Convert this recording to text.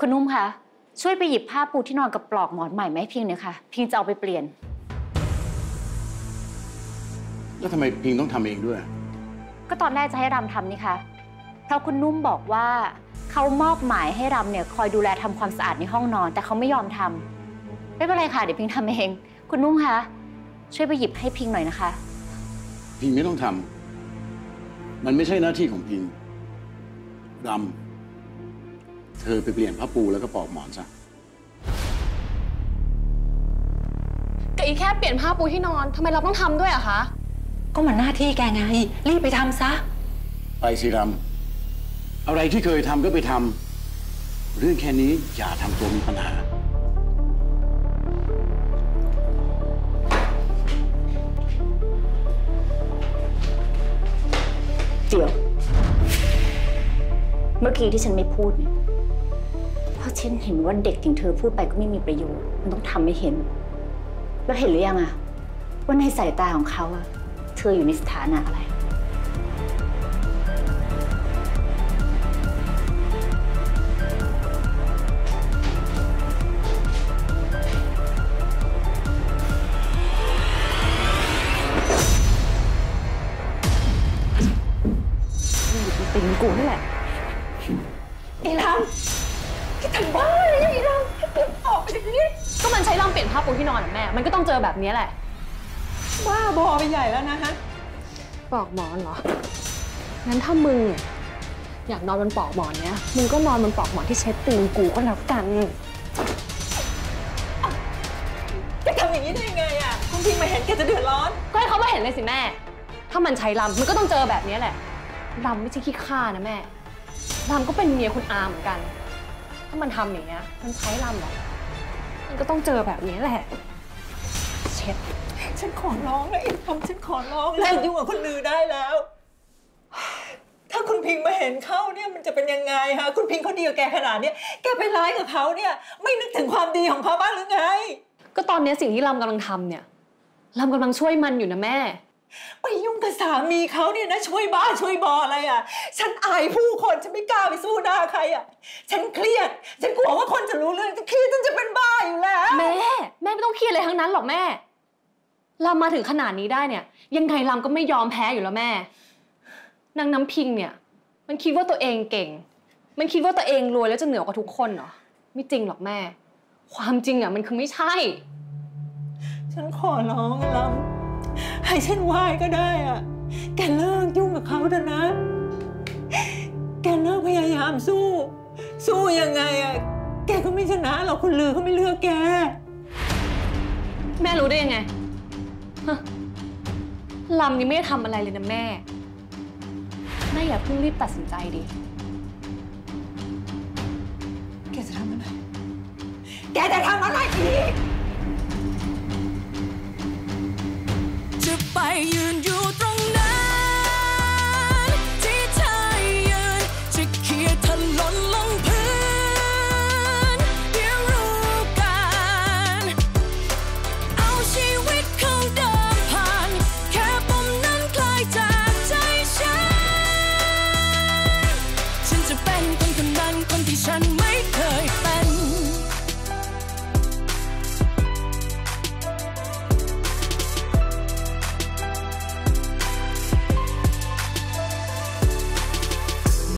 คุณนุ่มคะช่วยไปหยิบผ้าปูที่นอนกับปลอกหมอนใหม่ไหมพิงเนี่ยค่ะพิงจะเอาไปเปลี่ยนแล้วทำไมพิงต้องทำเองด้วยก็ตอนแรกจะให้รำทำนี่ค่ะเพราะคุณนุ่มบอกว่าเขามอบหมายให้รำเนี่ยคอยดูแลทำความสะอาดในห้องนอนแต่เขาไม่ยอมทำไม่เป็นไรค่ะเดี๋ยวพิงทำเองคุณนุ่มคะช่วยไปหยิบให้พิงหน่อยนะคะพิงไม่ต้องทำมันไม่ใช่หน้าที่ของพิงรำเธอไปเปลี่ยนผ้าปูแล้วก็ปลอกหมอนซะก็อีแค่เปลี่ยนผ้าปูที่นอนทำไมเราต้องทำด้วยอะคะก็มันหน้าที่แกไงรีบไปทำซะไปสิรำอะไรที่เคยทำก็ไปทำเรื่องแค่นี้อย่าทำตัวมีปัญหาเดี๋ยวเมื่อกี้ที่ฉันไม่พูดเนี่ยเพราะฉันเห็นว่าเด็กอย่างเธอพูดไปก็ไม่มีประโยชน์มันต้องทำให้เห็นแล้วเห็นหรือยังอะว่าในสายตาของเขาอะเธออยู่ในสถานะอะไรเป็นกูนี่แหละไอ้ลำที่ทำบ้าอะไรไอ้ลำออกไปจากนี้ก็มันใช้ลำเปลี่ยนผ้าปูที่นอนแม่มันก็ต้องเจอแบบนี้แหละบ้าบอไปใหญ่แล้วนะฮะปลอกหมอนเหรองั้นถ้ามึงอยากนอนบนปลอกหมอนเนี้ยมึงก็นอนบนปลอกหมอนที่เช็ดตีนกูก็แล้วกันจะทำอย่างนี้ได้ยังไงอะคุณพิงมาเห็นแกจะเดือดร้อนก็ให้เขามาเห็นเลยสิแม่ถ้ามันใช้ลำมันก็ต้องเจอแบบนี้แหละลำไม่ใช่ขี้ข้านะแม่ลำก็เป็นเมียคุณอาเหมือนกันถ้ามันทำอย่างเงี้ยมันใช้ลำหรอมันก็ต้องเจอแบบนี้แหละเช็ดฉันขอร้องแล้วไอ้ทำฉันขอร้องเลิกยุ่งกับคนลือได้แล้วถ้าคุณพิงมาเห็นเขาเนี่ยมันจะเป็นยังไงฮะคุณพิงเขาดีกับแกขนาดนี้แกไปร้ายกับเขาเนี่ยไม่นึกถึงความดีของเขาบ้างหรือไงก็ตอนนี้สิ่งที่ลำกำลังทำเนี่ยลำกำลังช่วยมันอยู่นะแม่ไปยุ่งกับสามีเขาเนี่ยนะช่วยบ้าช่วยบออะไรอ่ะฉันอายผู้คนฉันไม่กล้าไปสู้หน้าใครอ่ะฉันเครียดฉันกลัวว่าคนจะรู้เรื่องจะเครียดฉันจะเป็นบ้าอยู่แล้วแม่ไม่ต้องเครียดอะไรทั้งนั้นหรอกแม่ลำมาถึงขนาดนี้ได้เนี่ยยังไงลำก็ไม่ยอมแพ้อยู่แล้วแม่นางน้ำพิงเนี่ยมันคิดว่าตัวเองเก่งมันคิดว่าตัวเองรวยแล้วจะเหนือกว่าทุกคนเหรอไม่จริงหรอกแม่ความจริงอ่ะมันคือไม่ใช่ฉันขอร้องลำให้ฉันไหว้ก็ได้อ่ะแกเลิกยุ่งกับเขาเถอะนะแกเลิกพยายามสู้ยังไงอ่ะแกก็ไม่ชนะหรอกคุณลือเขาไม่เลือกแกแม่รู้ได้ยังไงลำนี่ไม่ได้ทำอะไรเลยนะแม่อย่าเพิ่งรีบตัดสินใจดิแกจะทำอะไรแกจะทำอะไรอีกจะไปยืน